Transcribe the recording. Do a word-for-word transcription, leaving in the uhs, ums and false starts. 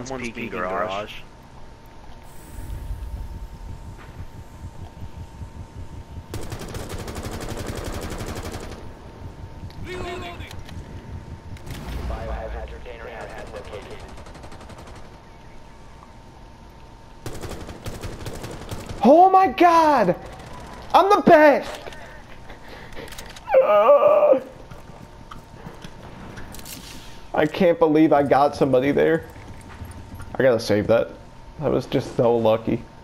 Someone's, Someone's peeking garage. garage. Biohazard container has located. Oh my god! I'm the best! Uh, I can't believe I got somebody there. I gotta save that. That was just so lucky.